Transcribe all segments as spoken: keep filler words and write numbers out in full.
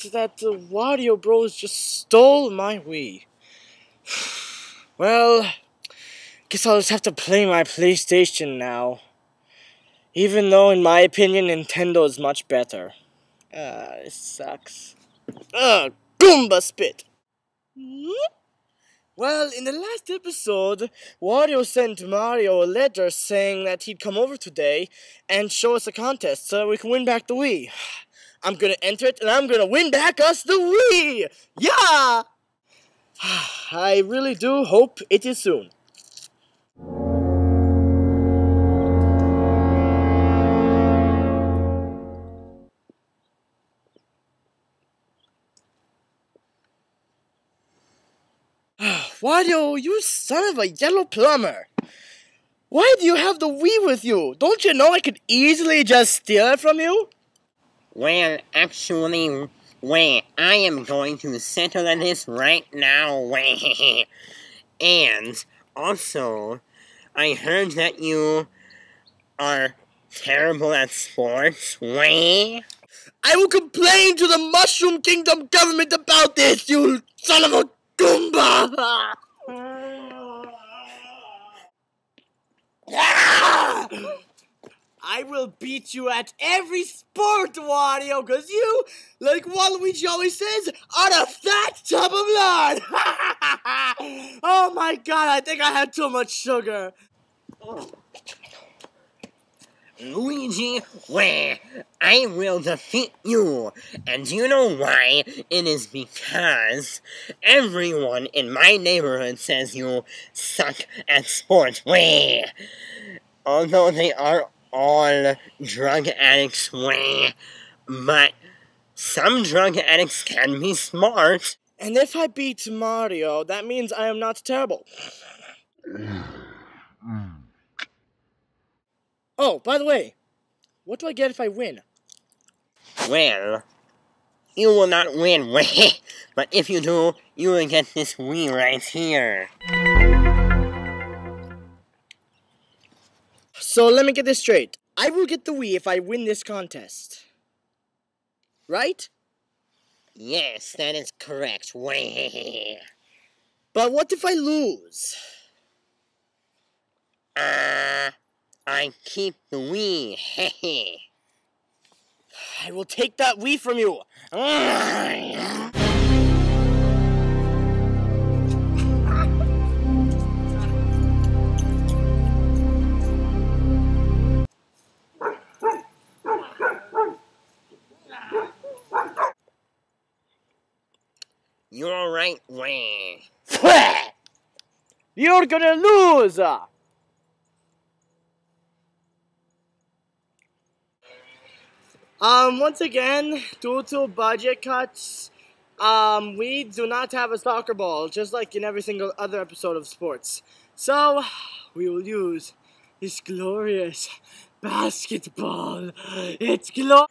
fact that the Wario Bros just stole my Wii. Well, guess I'll just have to play my PlayStation now. Even though, in my opinion, Nintendo is much better. Ah, this sucks. Ugh, Goomba spit! Well, in the last episode, Wario sent Mario a letter saying that he'd come over today and show us a contest so we can win back the Wii. I'm gonna enter it and I'm gonna win back us the Wii! Yeah! I really do hope it is soon. Wario, you son of a yellow plumber! Why do you have the Wii with you? Don't you know I could easily just steal it from you? Well, actually, well, I am going to settle this right now, well. And, also, I heard that you are terrible at sports, well. I will complain to the Mushroom Kingdom government about this, you son of a Goomba! I will beat you at every sport, Wario, cause you, like Waluigi always says, are a fat tub of lard! Oh my god, I think I had too much sugar. Luigi, well, I will defeat you. And you know why? It is because everyone in my neighborhood says you suck at sports. Well, although they are all drug addicts, well, but some drug addicts can be smart. And if I beat Mario, that means I am not terrible. Oh, by the way, what do I get if I win? Well, you will not win, but if you do, you will get this Wii right here. So let me get this straight. I will get the Wii if I win this contest. Right? Yes, that is correct. But what if I lose? Uh... I keep the Wii, hehe. I will take that Wii from you. You're right, Wii. You're gonna lose! Um, once again, due to budget cuts, um, we do not have a soccer ball, just like in every single other episode of sports. So, we will use this glorious basketball. It's glorious.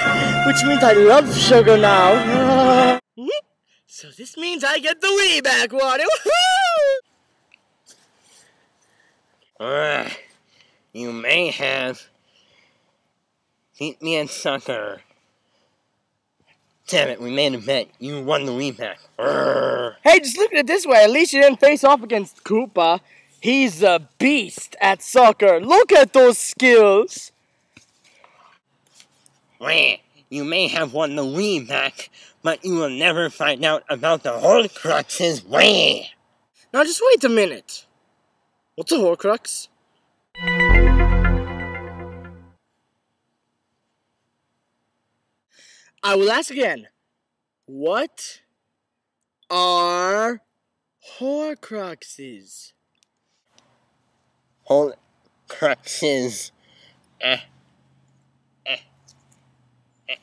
which means I love sugar now. So this means I get the Wii back, Wario. Uh, you may have beat me at soccer. Damn it, we made a bet. You won the Wii back. Urgh. Hey, just look at it this way. At least you didn't face off against Koopa. He's a beast at soccer. Look at those skills. Wah, you may have won the Wii back, but you will never find out about the Horcruxes. Wah. Now just wait a minute. What's a Horcrux? I will ask again. What are Horcruxes? Horcruxes. Eh. Eh. Eh.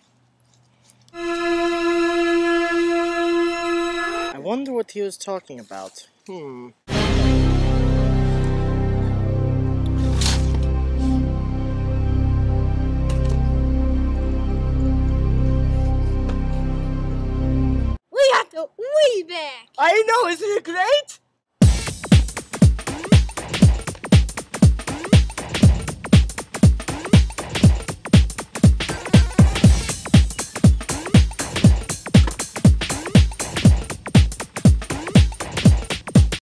I wonder what he was talking about. Hmm. We got the Wii back! I know, isn't it great?